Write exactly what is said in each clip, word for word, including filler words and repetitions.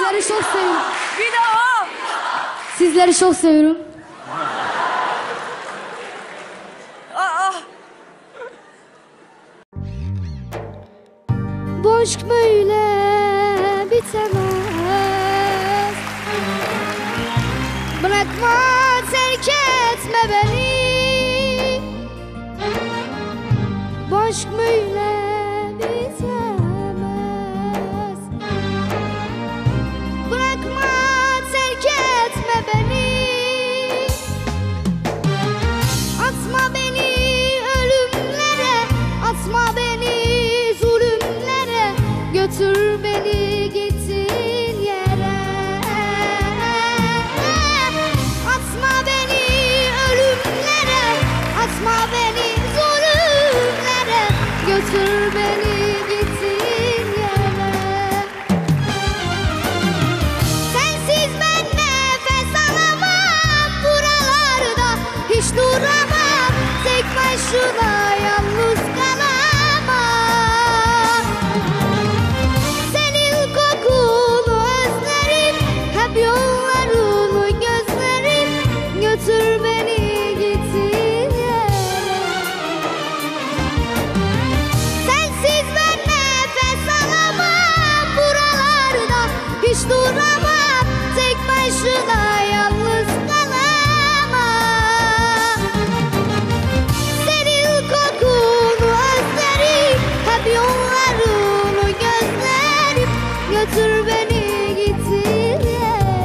Sizleri çok seviyorum. Bir daha. Sizleri çok seviyorum. Aa. Bu aşk böyle bitemez. Bırakma, terk etme beni. Bu aşk böyle bitemez. Bırakma, terk etme beni. Atma beni ölümlere, atma beni zulümlere. Götür beni gittiğin yere. Atma beni ölümlere, atma beni zulümlere. Götür beni gittiğin yere. Sensiz ben nefes alamam, buralarda hiç duramam. Tek başına yalnız kalamam. Senin kokunu özlerim, hep yollarını gözlerim. Götür beni gittiğin yere. Sensiz ben nefes alamam, buralarda hiç duramam. Tek başına yalnız kalamam. Senin kokunu özlerim, hep yollarını gözlerim. Götür beni gittiğin yere.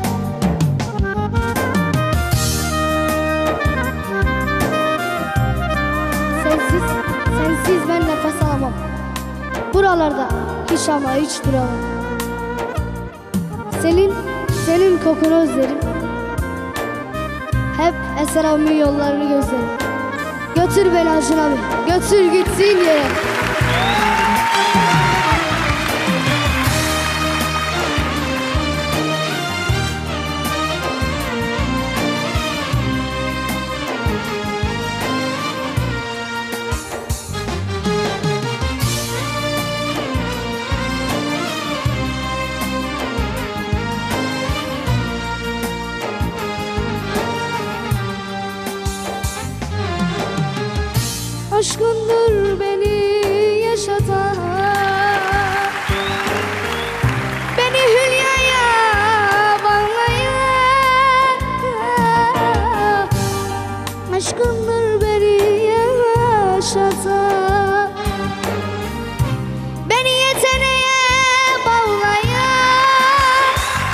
Sensiz, sensiz ben nefes alamam. Buralarda hiç ama hiç duramam. Senin, senin kokunu özlerim. Hep Eser abimin yollarını gözlerim. Götür beni Acun abi, götür gitsin yere. Aşkındır beni yaşatan, beni hülyaya bağlayan. Aşkındır beni yaşatan, beni yeteneğe bağlayan.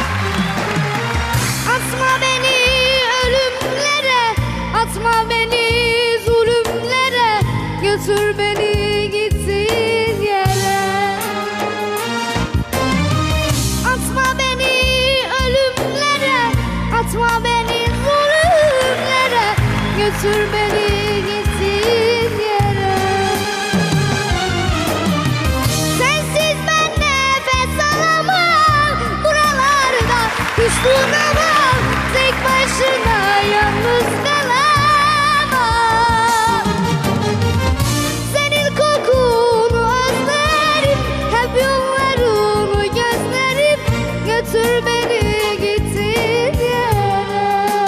Atma beni ölümlere, atma beni zulümlere. Götür beni gittiğin yere. Atma beni ölümlere, atma beni zulümlere. Götür beni gittiğin yere. Sensiz ben nefes alamam, buralarda hiç duramam. Tek başına yalnız kalamam. Senin kokunu özlerim, hep yollarını gözlerim. Götür beni gittiğin yere.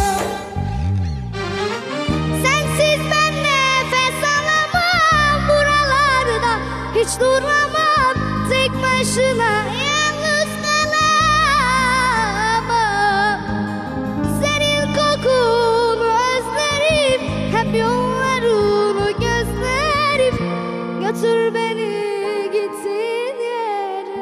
Sensiz ben nefes alamam, buralarda hiç duramam. Tek başına yalnız kalamam. Senin kokunu özlerim, hep yollarını gözlerim. Götür beni gittiğin yere.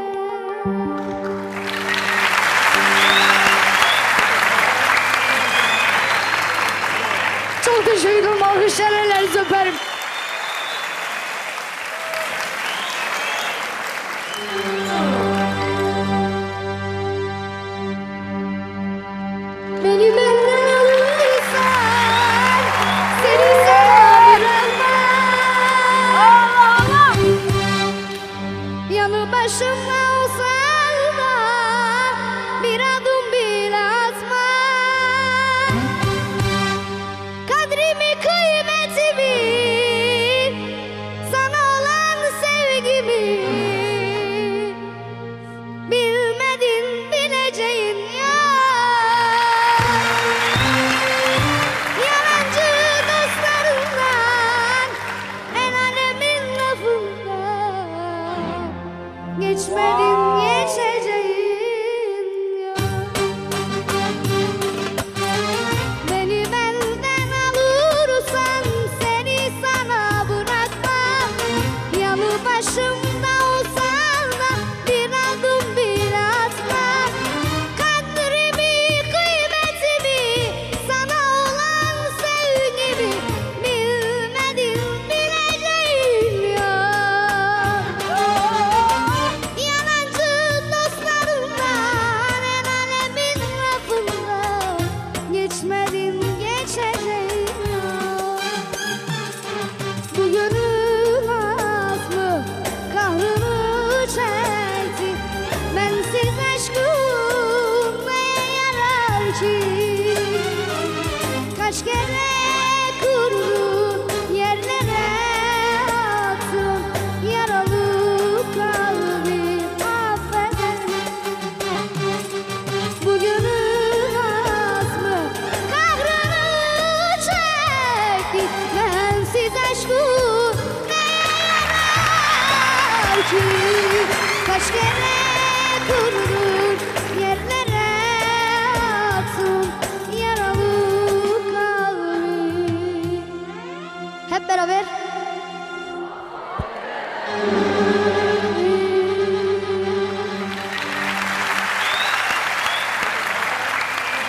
Çok teşekkür ederim. Alkışlar, ellerinizi öperim. Beni benden alırsan, seni sana bırakmam. Yanı başımda olsan da bir adım bile atma. Kadrimi, kıymetimi, sana olan sevgimi bilmedin bile.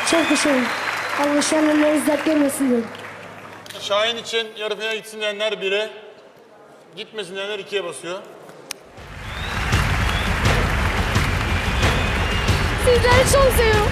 Çok teşekkür ederim. Allah şu an önleriniz dert görmesin diyorum. Şahin için yarı finale gitsin diyenler bire, gitmesin diyenler ikiye basıyor. Sizleri çok seviyorum.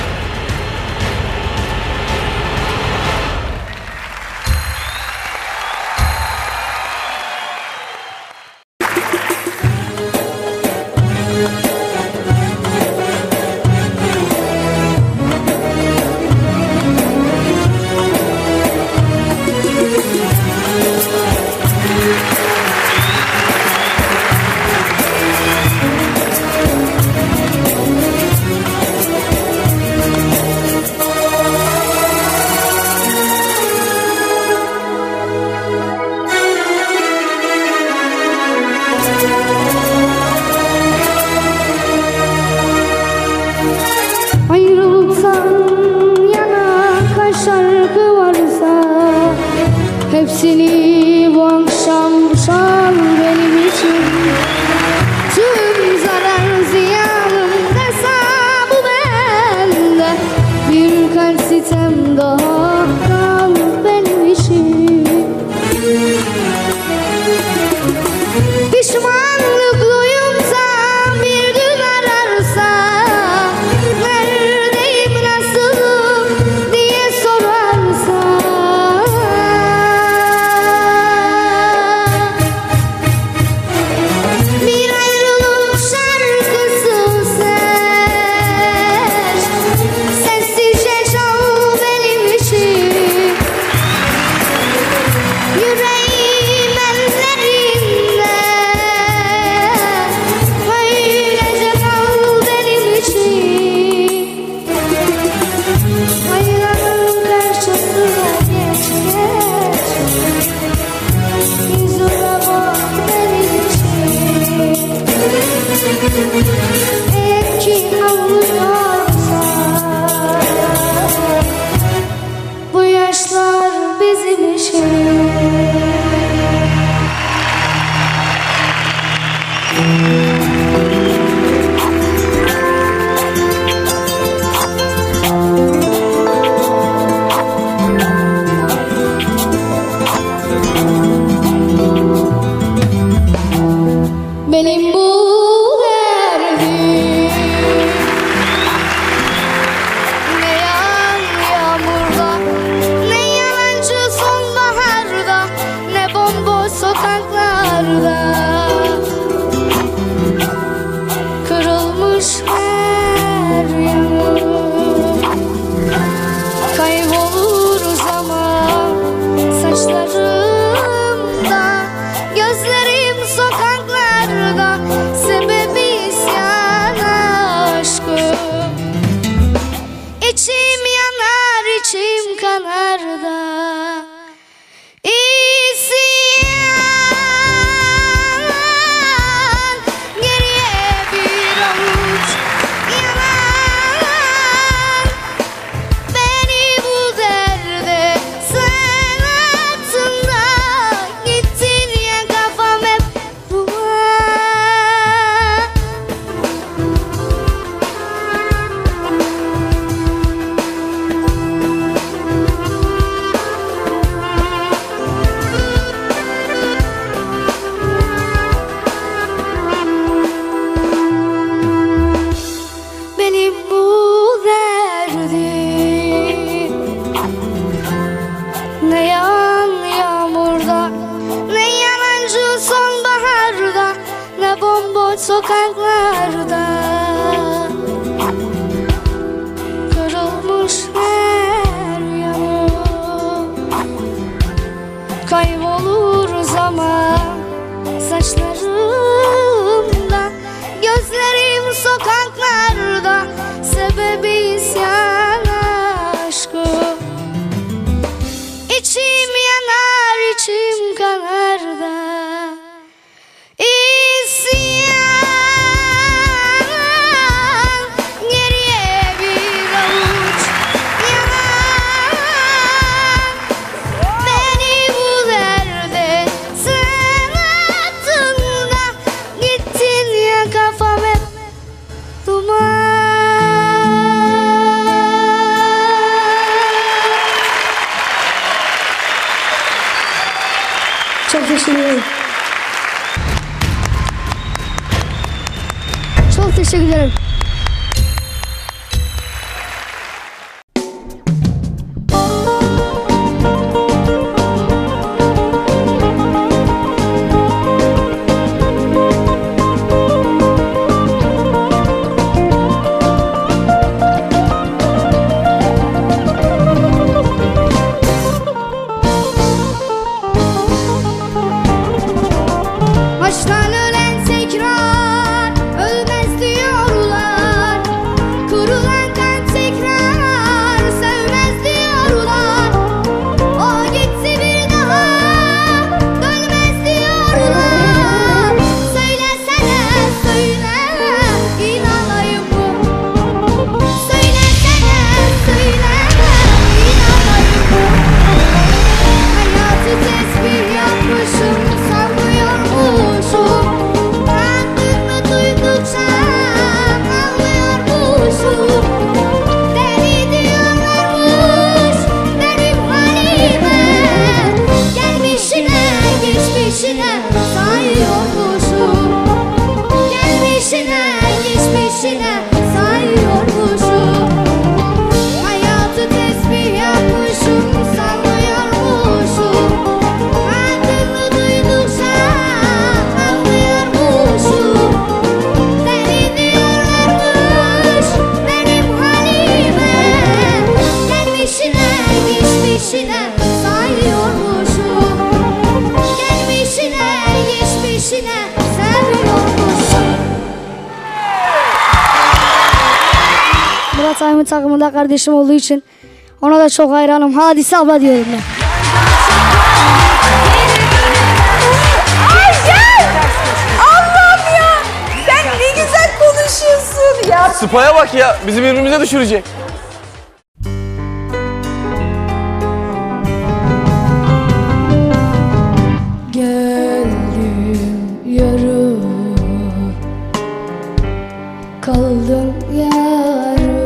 Hepsini bu akşam çal benim için. Tüm zarar ziyanın hesabı bende. Birkaç sitem daha kal benim için. Pişmanlık duyunca bir gün ararsa, neredeyim nasılım diye sorarsa, bir ayrılık şarkısı seç, sessizce çal benim için. Yüreğim ellerinde, böylece kal benim için. Aynaların karşısına geç geç, yüzüme bak benim için. Eğer ki ağlıyorsa, bu yaşlar bizim için. Benim bu derdim ne yağan yağmurda, ne yalancı sonbaharda. Çok teşekkür ederim. Çok teşekkür ederim. Baştan ölen tekrar ölmez diyorlar. Kurulan kalp tekrar sevmez diyorlar. O gitti bir daha dönmez diyorlar. Söylesene söyle inanayım mı? Söylesene söyle inanayım mı? Hayatı tesbih yapmışım sanmıyormuşum. Kendimi duydukça anlıyormuşum. Deli diyorlarmış benim halime. Gelmişine geçmişine sayıyormuşum. Gelmişine geçmişine sayıyormuşum. Hayatı tesbih yapmışım sanmıyormuşum. Kendimi duydukça anlıyormuşum. Deli diyorlarmış benim halime. Gelmişine geçmişine sayıyormuşum. Gelmişine geçmişine seviyormuşum. Murat Aymın takımında kardeşim olduğu için ona da çok hayranım. Hadise abla diyorum ben. Allah'ım ya! Sen ne güzel konuşuyorsun ya. Spa'ya bak ya, bizi birbirimize düşürecek. Geldim yarı, kaldım yarı.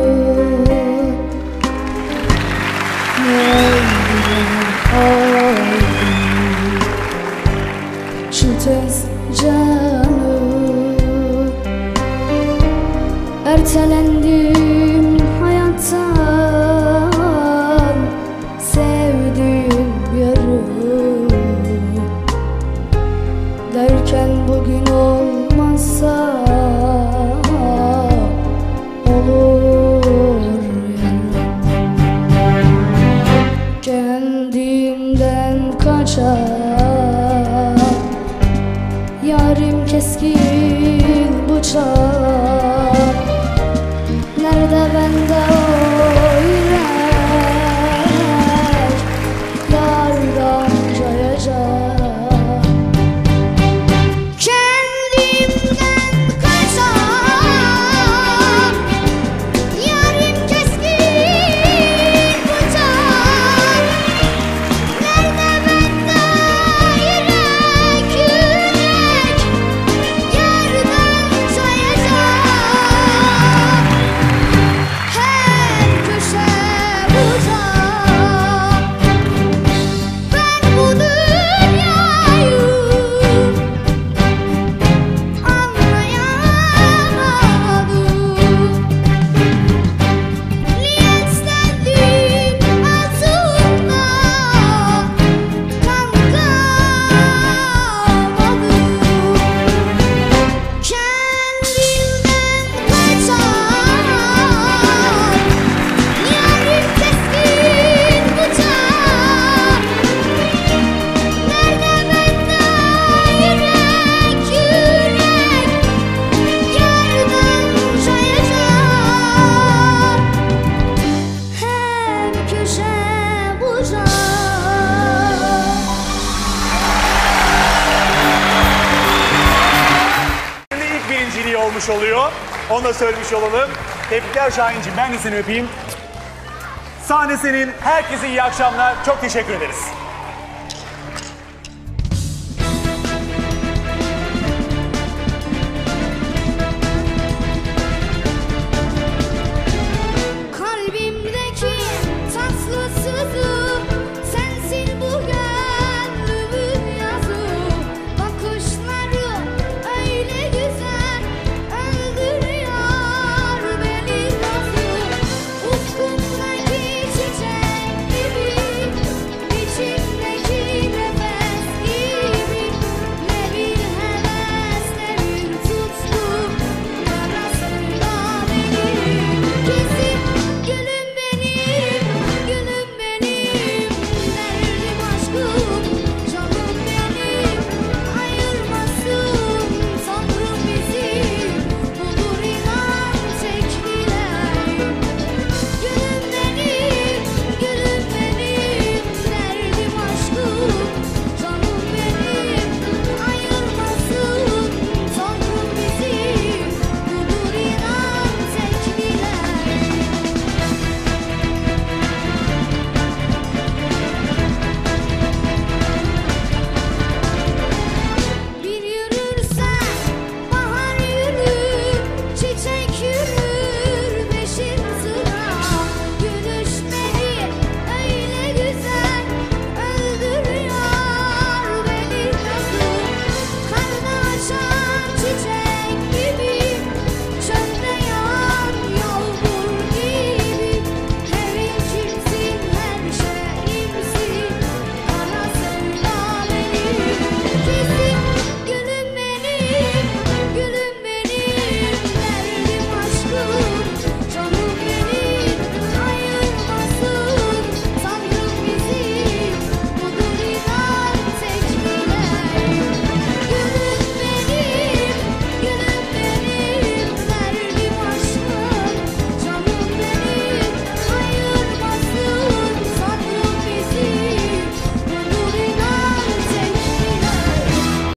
Geldim aldım şu tez canı. Ertelendim hayattan, sevdiğim yarı. Derken bugün olmazsa olur yarın. Kendimden kaçar yarim keskin bıçak. Nerede bende o yürek yardan cayacak. Kendimden kaçar yarim keskin bıçak. Nerede bende yürek yürek yardan cayacak. Her köşe bucak. Ben bu dünyayı anlayamadım. Lenslendim altında kalkamadım. Kendimden kaçar yarim keskin bıçak. Nerede bende yürek yürek yardan cayacak. Her köşe bucak. Şimdi ilk birinciliği olmuş oluyor. Onu da söylemiş olalım. Tebrikler Şahin'cim. Ben de seni öpeyim. Sahne senin. Herkese iyi akşamlar. Çok teşekkür ederiz.